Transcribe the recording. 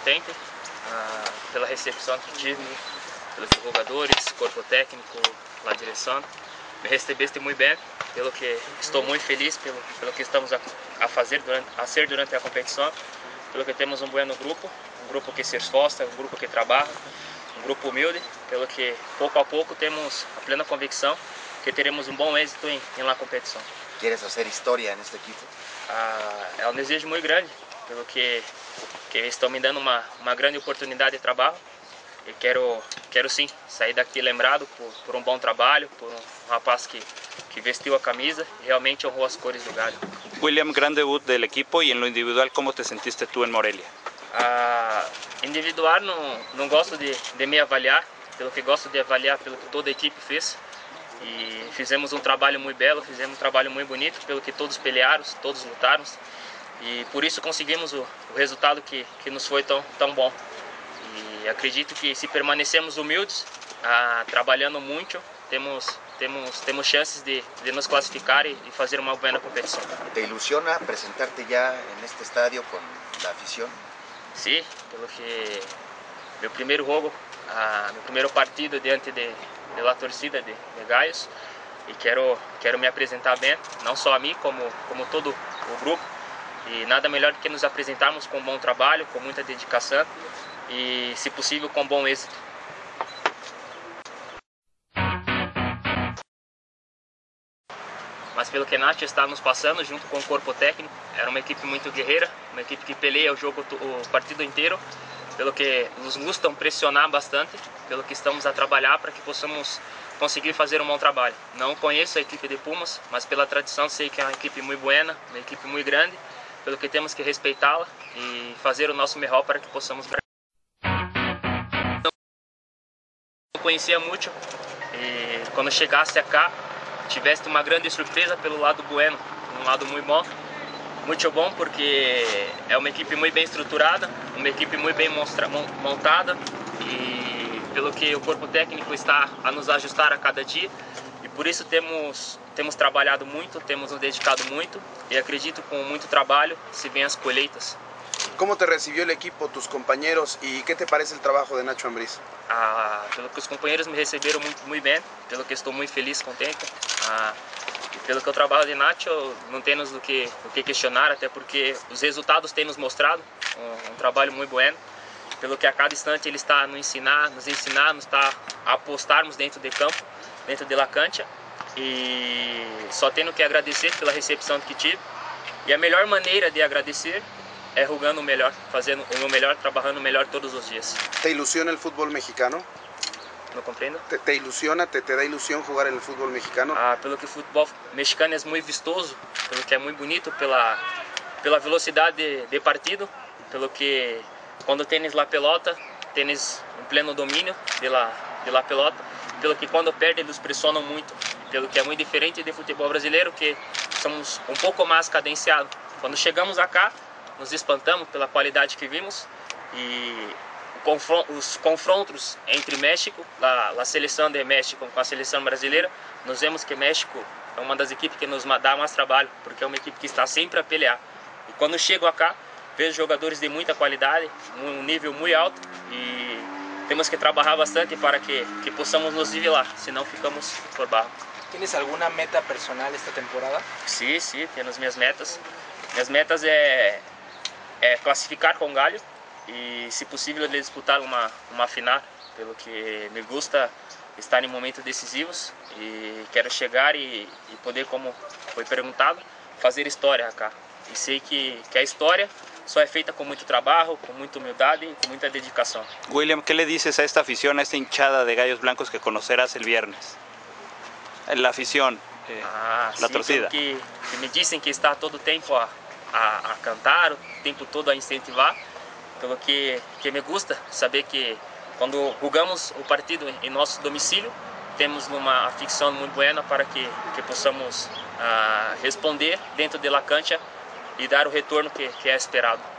contente pela recepção que tive, pelos jogadores, corpo técnico, a direção. Me recebeste muito bem, pelo que estou muito feliz pelo que estamos a fazer durante a competição, pelo que temos um bom grupo, um grupo que se esforça, um grupo que trabalha, um grupo humilde, pelo que pouco a pouco temos a plena convicção que teremos um bom êxito em la competição. ¿Quieres hacer historia en este equipo? É um desejo muito grande, pelo que estão me dando uma grande oportunidade de trabalho. E quero sim sair daqui lembrado por um bom trabalho, por um rapaz que vestiu a camisa e realmente honrou as cores do Galho. William, gran debut del equipo y en lo individual, ¿cómo te sentiste tú en Morelia? Individual não gosto de me avaliar, pelo que gosto de avaliar pelo que toda a equipe fez. E fizemos um trabalho muito belo, fizemos um trabalho muito bonito, pelo que todos pelearam, todos lutaram. E por isso conseguimos o resultado que nos foi tão bom. E acredito que se permanecemos humildes, trabalhando muito, temos chances de nos classificar e fazer uma boa competição. ¿Te ilusiona presentarte ya en este estadio con la afición? Sim, pelo que meu primeiro jogo, meu primeiro partido diante da torcida de Galhos, e quero me apresentar bem, não só a mim, como todo o grupo. E nada melhor do que nos apresentarmos com um bom trabalho, com muita dedicação e, se possível, com bom êxito. Mas pelo que Nacho está nos passando, junto com o corpo técnico, era uma equipe muito guerreira, uma equipe que peleia o partido inteiro, pelo que nos gustam pressionar bastante, pelo que estamos a trabalhar para que possamos conseguir fazer um bom trabalho. Não conheço a equipe de Pumas, mas pela tradição sei que é uma equipe muito boa, uma equipe muito grande, pelo que temos que respeitá-la e fazer o nosso melhor para que possamos. Não conhecia muito e quando chegasse cá tivesse uma grande surpresa pelo lado bueno, um lado muito bom porque é uma equipe muito bem estruturada, uma equipe muito bem montada e pelo que o corpo técnico está a nos ajustar a cada dia. E por isso temos trabalhado muito, temos nos dedicado muito e acredito que com muito trabalho se vêm as colheitas. ¿Cómo te recibió el equipo, tus compañeros y qué te parece el trabajo de Nacho Ambriz? Pelo que os companheiros me receberam muito bem, pelo que estou muito feliz, contente. E pelo que o trabalho de Nacho não temos o que questionar, até porque os resultados têm nos mostrado um trabalho muito bom. Pelo que a cada instante ele está nos ensinar, nos está a apostarmos dentro de campo, dentro de la cancha, e só tenho que agradecer pela recepção que tive. E a melhor maneira de agradecer é jogando o melhor, fazendo o meu melhor, trabalhando o melhor todos os dias. ¿Te ilusiona el fútbol mexicano? Não compreendo? ¿Te ilusiona, te da ilusión jugar en el fútbol mexicano? Pelo que o futebol mexicano é muito vistoso, pelo que é muito bonito, pela velocidade de partido, pelo que quando tens la pelota, tens um pleno domínio de la pelota, pelo que quando perde eles pressionam muito, pelo que é muito diferente do futebol brasileiro, que somos um pouco mais cadenciados. Quando chegamos acá, nos espantamos pela qualidade que vimos e os confrontos entre México, a seleção de México com a seleção brasileira, nós vemos que México é uma das equipes que nos dá mais trabalho, porque é uma equipe que está sempre a pelear. E quando chego acá, vejo jogadores de muita qualidade, um nível muito alto e temos que trabalhar bastante para que possamos nos nivelar, senão ficamos por baixo. ¿Tienes alguna meta personal esta temporada? Sim, temos minhas metas. Minhas metas é classificar com o Galho e, se possível, disputar uma final, pelo que me gusta estar em momentos decisivos e quero chegar e poder, como foi perguntado, fazer história acá. E sei que a história só é feita com muito trabalho, com muita humildade e com muita dedicação. William, ¿qué le dices a esta afición, a esta hinchada de Gallos Blancos que conocerás el viernes? La afición, la torcida. Que me dizem que está todo o tempo a cantar, o tempo todo a incentivar, pelo que me gusta saber que quando jogamos o partido em nosso domicílio, temos uma afição muito boa para que possamos responder dentro da cancha e dar o retorno que é esperado.